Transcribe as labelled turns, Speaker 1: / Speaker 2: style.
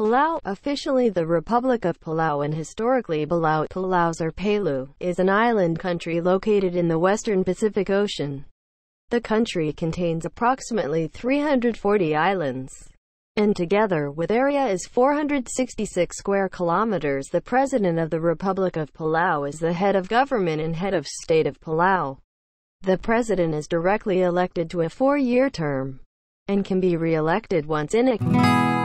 Speaker 1: Palau, officially the Republic of Palau and historically Palaus or Palau, is an island country located in the western Pacific Ocean. The country contains approximately 340 islands, and together with area is 466 square kilometers. The President of the Republic of Palau is the head of government and head of state of Palau. The President is directly elected to a 4-year term and can be re-elected once in a